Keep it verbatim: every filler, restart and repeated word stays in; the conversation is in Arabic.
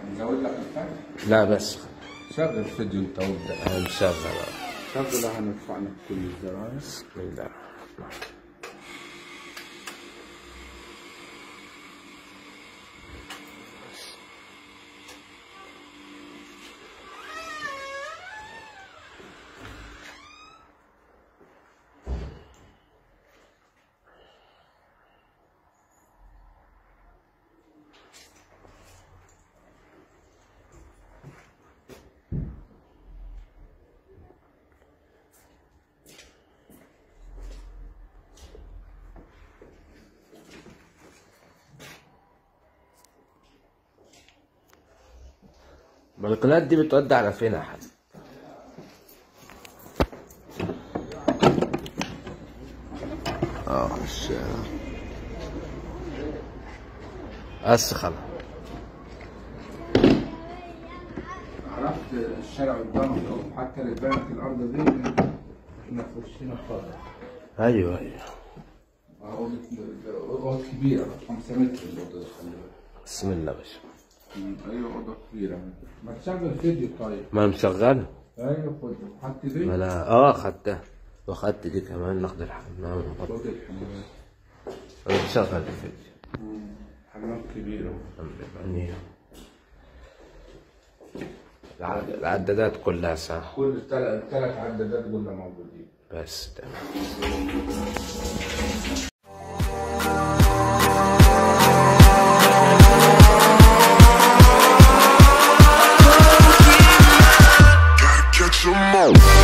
نزود لك الفرق؟ لا بس شغل فيديو انت وابدا. انا مشغل. شغل هندفع لك كل الزراير. بسم الله. ما القناة دي بتودي على فين يا حاج؟ اه الشارع اسخن. عرفت الشارع قدامك اهو، حتى اللي بانت الارض دي احنا في وشنا خالص. ايوه ايوه. اهو اوضه كبيره خمسة متر الاوضه دي. بسم الله باشا. ايوه اوضه كبيره. ما تشغل فيديو طيب. ما انا مشغلها. ايوه خد. خدت دي؟ ما انا اه خدتها واخدت دي كمان. ناخد الحمام. خد الحمام. انا بشغل الفيديو. حمام كبير يعني العدادات كلها ساعة. كل الثلاث الثلاث عدادات قلنا موجودين. بس تمام. Catch 'em all.